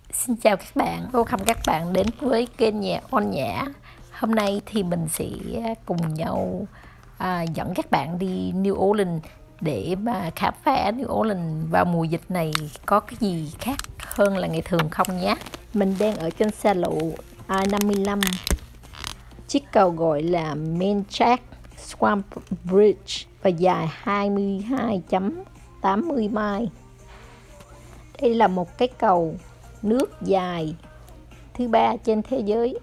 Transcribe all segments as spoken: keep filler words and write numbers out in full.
Xin chào các bạn, welcome các bạn đến với kênh Nhà On Nhã. Hôm nay thì mình sẽ cùng nhau à, dẫn các bạn đi New Orleans để mà khám phá New Orleans vào mùa dịch này có cái gì khác hơn là ngày thường không nhé. Mình đang ở trên xa lộ I năm mươi lăm, chiếc cầu gọi là Natchez Swamp Bridge và dài hai mươi hai phẩy tám mươi mile. Đây là một cái cầu nước dài thứ ba trên thế giới.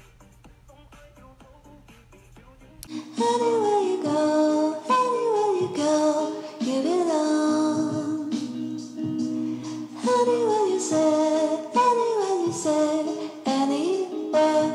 Anywhere you go, anywhere you go, you belong. Anywhere you say, anywhere you say, anywhere.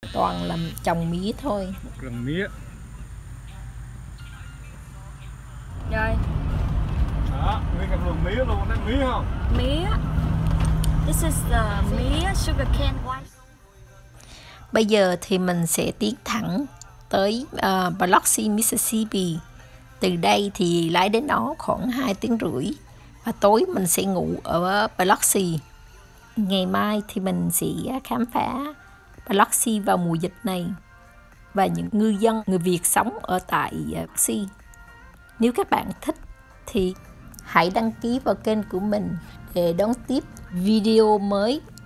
toàn là trồng mía thôi. Một rừng mía. Rồi. Đó, nguyên cả vườn mía luôn, đấy mía không? Mía. This is the mía sugarcane white. Bây giờ thì mình sẽ tiến thẳng tới uh, Biloxi, Mississippi. Từ đây thì lái đến đó khoảng hai tiếng rưỡi. Và tối mình sẽ ngủ ở Biloxi. Ngày mai thì mình sẽ khám phá Biloxi vào mùa dịch này và những ngư dân, người Việt sống ở tại Biloxi. Nếu các bạn thích thì hãy đăng ký vào kênh của mình để đón tiếp video mới